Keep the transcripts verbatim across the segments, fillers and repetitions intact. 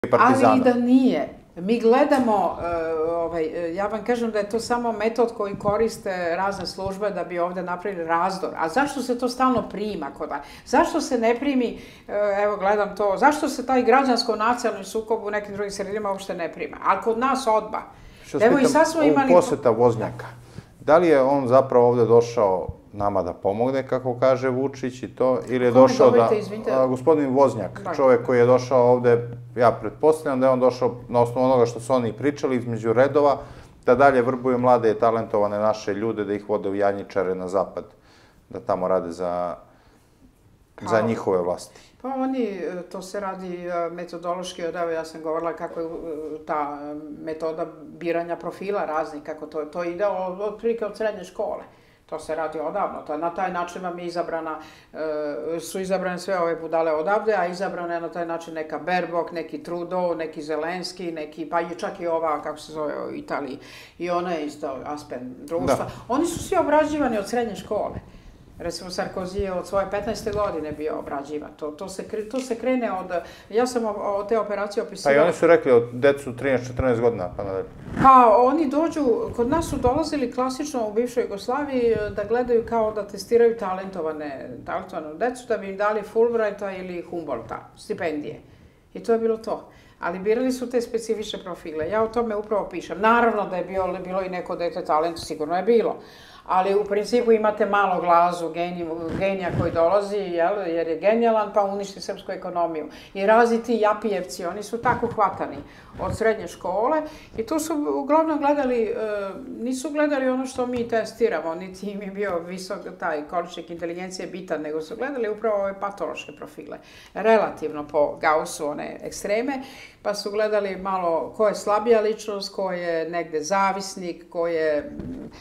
partizana. Ali i da nije. Mi gledamo, ja vam kažem da je to samo metod koji koriste razne službe da bi ovde napravili razdor. A zašto se to stalno prima kod vas? Zašto se ne primi, evo gledam to, zašto se taj građansko-nacionalni sukob u nekim drugim sredinama uopšte ne prima? A kod nas odba. Evo i sad smo imali... Poseta Voznjaka. Da li je on zapravo ovde došao nama da pomogne, kako kaže Vučić i to, ili je došao da... Gospodin Voznjak, čovek koji je došao ovde, ja pretpostavljam da je on došao na osnovu onoga što su oni pričali između redova, da dalje vrbuje mlade i talentovane naše ljude, da ih vode u Janjičare na zapad, da tamo rade za njihove vlasti. Pa oni, to se radi metodološki, evo ja sam govorila kako je ta metoda biranja profila raznih, kako to ide otprilike od srednje škole. To se radi odavno. Na taj način vam je izabrana, su izabrane sve ove budale odavde, a izabrana je na taj način neka Berbok, neki Trudeau, neki Zelenski, neki, pa čak i ova, kako se zove u Italiji, i ona je isto Aspen društva. Oni su svi obrađivani od srednje škole. Recimo, Sarkozy je od svoje petnaeste godine bio obrađivan. To se krene od... Ja sam o te operacije opisivala... Pa i oni su rekli od decu trinaest četrnaest godina, pa nadalje. Pa oni dođu... Kod nas su dolazili klasično u bivšoj Jugoslaviji da gledaju kao da testiraju talentovane decu, da bi im dali Fulbrighta ili Humboldta, stipendije. I to je bilo to. Ali birali su te specifične profile. Ja o tome upravo pišem. Naravno da je bilo i neko dete talent, sigurno je bilo. Ali u principu imate malo glazu genija koji dolazi, jer je genijalan, pa uništi srpsku ekonomiju. I razni ti Japijevci, oni su tako hvatani od srednje škole i tu su uglavnom gledali, nisu gledali ono što mi testiramo, niti im je bio visok taj količnik inteligencije bitan, nego su gledali upravo ove patološke profile. Relativno po Gaussu, one ekstreme, pa su gledali malo ko je slabija ličnost, ko je negde zavisnik, ko je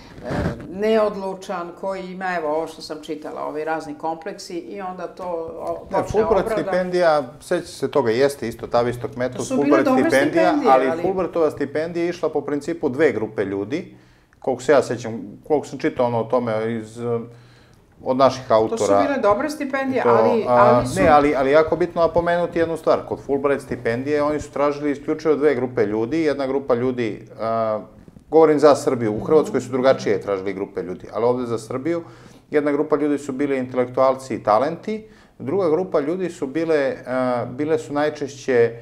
neodlučan, koji ima, evo, ovo što sam čitala, ovi razni kompleksi i onda to počne opravda. Fulbright stipendija, seća se toga, jeste isto, ta istok metod, Fulbright stipendija, ali Fulbrightova stipendija je išla po principu dve grupe ljudi, koliko se ja sećam, koliko sam čitao ono o tome iz... od naših autora. To su bile dobre stipendije, ali su... Ne, ali jako bitno napomenuti jednu stvar. Kod Fulbright stipendije oni su tražili isključivo dve grupe ljudi. Jedna grupa ljudi, govorim za Srbiju, u Hrvatskoj su drugačije tražili grupe ljudi, ali ovde za Srbiju. Jedna grupa ljudi su bili intelektualci i talenti, druga grupa ljudi su bile, bile su najčešće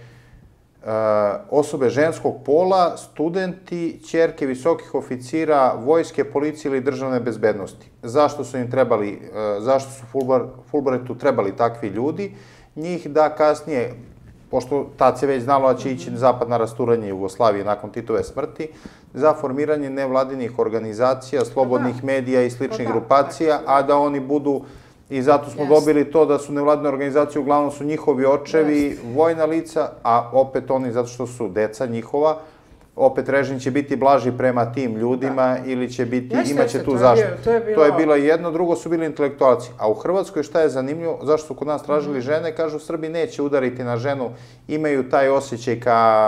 osobe ženskog pola, studenti, ćerke visokih oficira, vojske, policije ili državne bezbednosti. Zašto su im trebali, zašto su Fulbrightu trebali takvi ljudi? Njih da kasnije, pošto tad se već znalo da će ići zapad na rasturanje Jugoslavije nakon Titove smrti, za formiranje nevladinih organizacija, slobodnih medija i sličnih grupacija, a da oni budu... I zato smo dobili to da su nevladine organizacije, uglavnom su njihovi očevi, vojna lica, a opet oni, zato što su deca njihova, opet režim će biti blaži prema tim ljudima ili će biti, imaće tu zaštitu. To je bilo jedno, drugo su bili intelektualci. A u Hrvatskoj šta je zanimljivo, zašto su kod nas tražili žene, kažu Srbi neće udariti na ženu, imaju taj osjećaj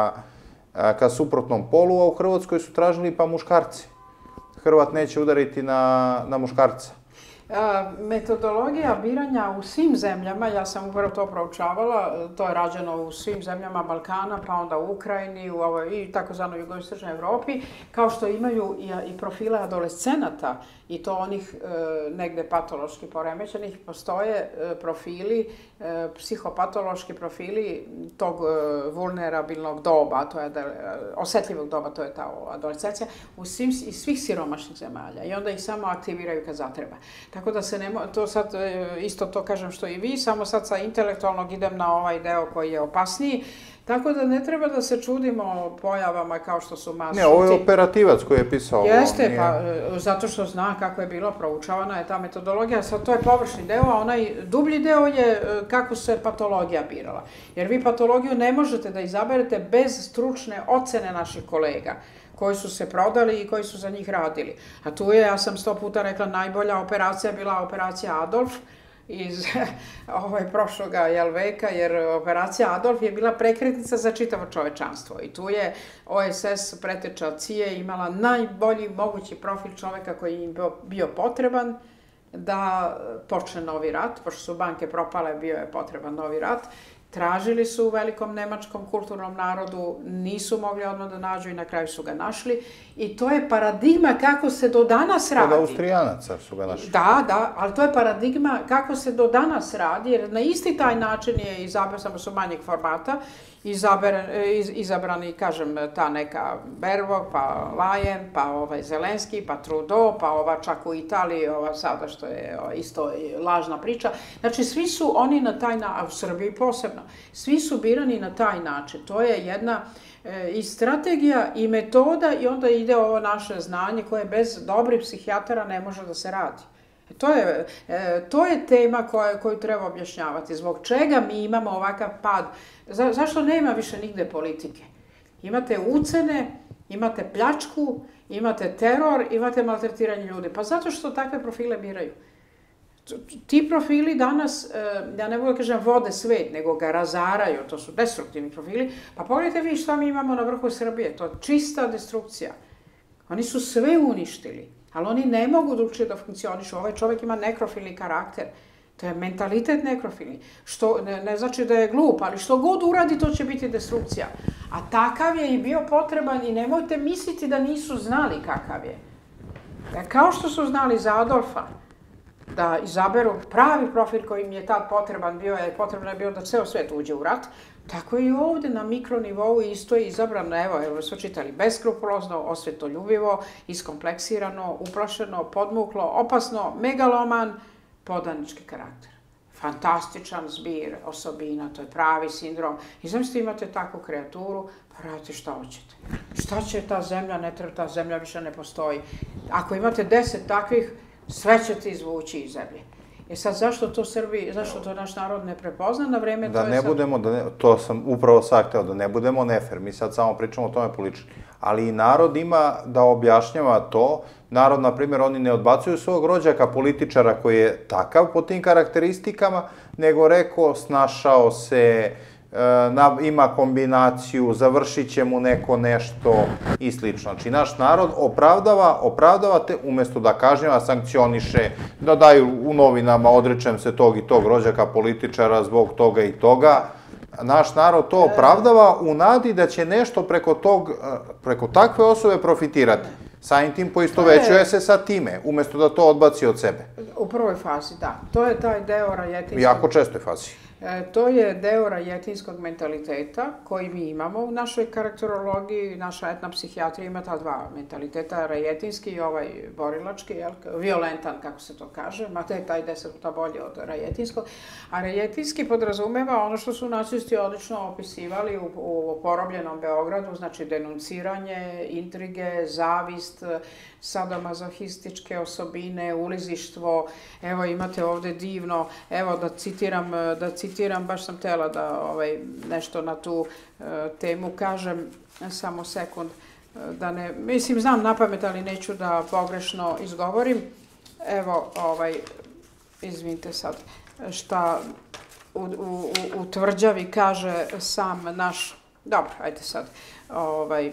ka suprotnom polu, a u Hrvatskoj su tražili pa muškarci. Hrvat neće udariti na muškarca. Metodologija biranja u svim zemljama, ja sam upravo to proučavala, to je rađeno u svim zemljama Balkana, pa onda u Ukrajini i takozvanoj jugoistočnoj Evropi, kao što imaju i profile adolescenata i to onih negde patološki poremećenih, postoje profili, psihopatološki profili tog vulnerabilnog doba, osetljivog doba, to je ta adolescencija, iz svih siromašnih zemalja i onda ih samo aktiviraju kad zatreba. Tako da se ne, to sad isto to kažem što i vi, samo sad sa intelektualnog idem na ovaj deo koji je opasniji, tako da ne treba da se čudimo pojavama kao što su mass shooting. Ne, ovo je operativac koji je pisao ovo. Jeste, pa zato što zna kako je bilo proučavana je ta metodologija, sad to je površni deo, a onaj dublji deo je kako se patologija birala. Jer vi patologiju ne možete da izaberete bez stručne ocene naših kolega koji su se prodali i koji su za njih radili. A tu je, ja sam sto puta rekla, najbolja operacija bila operacija Adolf iz prošlog veka, jer operacija Adolf je bila prekretnica za čitavo čovečanstvo. I tu je O S S, preteča C I A, imala najbolji mogući profil čoveka koji im bio potreban da počne novi rat, pošto su banke propale, bio je potreban novi rat. tražili su u velikom nemačkom kulturnom narodu, nisu mogli odmah da nađu i na kraju su ga našli. I to je paradigma kako se do danas radi. Od Austrijanaca su ga našli. Da, da, ali to je paradigma kako se do danas radi, jer na isti taj način je izabran, samo su manjeg formata, izabran, iz, izabrani, kažem, ta neka Baerbock, pa Leyen, pa ovaj Zelenski, pa Trudeau, pa ova čak u Italiji, ova sada što je isto lažna priča. Znači, svi su oni na taj način, a u Srbiji posebno, svi su birani na taj način. To je jedna e, i strategija i metoda i onda ide ovo naše znanje koje bez dobrih psihijatara ne može da se radi. To je, e, to je tema koja, koju treba objašnjavati. Zbog čega mi imamo ovakav pad? Za, zašto nema više nigde politike? Imate ucene, imate pljačku, imate teror, imate maltretiranje ljudi. Pa zato što takve profile biraju. Ti profili danas, ja ne mogu da kažem vode svet, nego ga razaraju, to su destruktivni profili. Pa pogledajte vi šta mi imamo na vrhu Srbije, to je čista destrukcija. Oni su sve uništili, ali oni ne mogu drugčije da funkcionišu. Ovaj čovjek ima nekrofilni karakter, to je mentalitet nekrofilni. Što ne, ne znači da je glup, ali što god uradi, to će biti destrukcija. A takav je i bio potreban i nemojte misliti da nisu znali kakav je. Kao što su znali za Adolfa, da izaberu pravi profil koji im je tad potreban bio, je potrebno je bio da ceo svet uđe u rat, tako i ovde na mikronivou isto je izabrano, evo, evo su čitali, beskrupulozno, osvetoljubivo, iskompleksirano, uplašeno, podmuklo, opasno, megaloman, podanički karakter. Fantastičan zbir osobina, to je pravi sindrom. I zamislite imate takvu kreaturu, pa radite šta hoćete. Šta će ta zemlja, ne treba, ta zemlja više ne postoji. Ako imate deset takvih, sve ćete izvući iz zemlje. E sad, zašto to Srbi, zašto to naš narod ne prepozna na vreme? Da ne budemo, da ne, to sam upravo sad hteo, da ne budemo nefer, mi sad samo pričamo o tome politički. Ali i narod ima da objašnjava to. Narod, na primjer, oni ne odbacuju svog rođaka, političara koji je takav po tim karakteristikama, nego rekao, snašao se, ima kombinaciju, završit će mu neko nešto i slično. Znači, naš narod opravdava, opravdava te, umjesto da kažnjava, sankcioniše, da daju u novinama, odričem se tog i tog rođaka političara zbog toga i toga. Naš narod to opravdava u nadi da će nešto preko tog, preko takve osobe profitirati. Samim tim poistovećuje se sa time, umjesto da to odbaci od sebe. U prvoj fazi, da. To je taj deo rajetinskog... U jako čestoj fazi. To je deo rajetinskog mentaliteta koji mi imamo u našoj karakterologiji. Naša etna psihijatrija ima ta dva mentaliteta, rajetinski i ovaj borilački, violentan, kako se to kaže, mada je taj deset puta bolji od rajetinskog. A rajetinski podrazumeva ono što su nacisti odlično opisivali u, u porobljenom Beogradu, znači denunciranje, intrige, zavist, sadomazohističke osobine, ulizištvo. Evo imate ovde divno, evo da citiram, da citiram, baš sam htela da ovaj, nešto na tu uh, temu kažem, samo sekund, da ne, mislim znam napamet, ali neću da pogrešno izgovorim. Evo, ovaj, izvinite sad, šta u, u, u tvrđavi kaže sam naš, dobro, ajde sad, ovaj,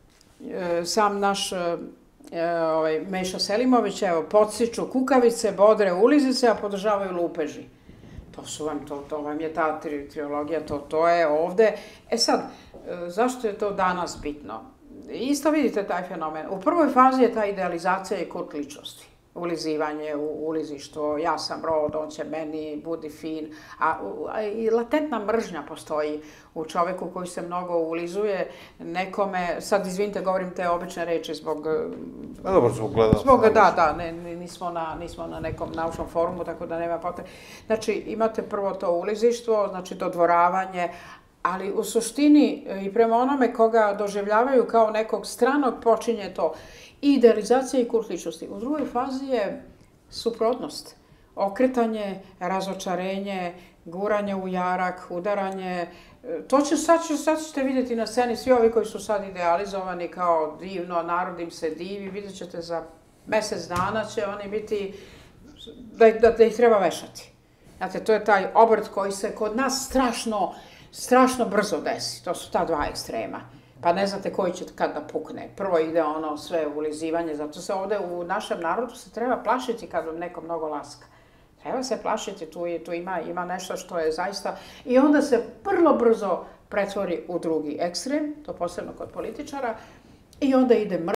sam naš ovaj, Meša Selimović, evo, podsiču kukavice, bodre ulizice, a podržavaju lupeži. To su vam, to, to vam je ta tri, trilogija, to, to je ovde. E sad, zašto je to danas bitno? Isto vidite taj fenomen. U prvoj fazi je ta idealizacija i kult ličnosti. Ulizivanje, ulizištvo, ja sam rod, on će meni, budi fin. A, a i latentna mržnja postoji u čoveku koji se mnogo ulizuje nekome, sad izvinite, govorim te obične reči zbog... A dobro, zbog gledalaca. Zbog, da, da, ne, nismo, na, nismo na nekom naučnom forumu, tako da nema potrebe. Znači, imate prvo to ulizištvo, znači dodvoravanje, ali u suštini i prema onome koga doživljavaju kao nekog stranog počinje to. Idealizacija i kult ličnosti. U drugoj fazi je suprotnost. Okretanje, razočarenje, guranje u jarak, udaranje. To će, sad, će, sad ćete vidjeti na sceni, svi ovi koji su sad idealizovani kao divno, narod im se divi, vidjet ćete za mesec dana će oni biti, da, da, da ih treba vešati. Znate, to je taj obrt koji se kod nas strašno, strašno brzo desi. To su ta dva ekstrema. Pa ne znate koji će kad da pukne. Prvo ide ono sve ulizivanje, zato se ovde u našem narodu se treba plašiti kad vam neko mnogo laska. Treba se plašiti, tu, tu ima, ima nešto što je zaista... I onda se vrlo brzo pretvori u drugi ekstrem, to posebno kod političara, i onda ide mržnja.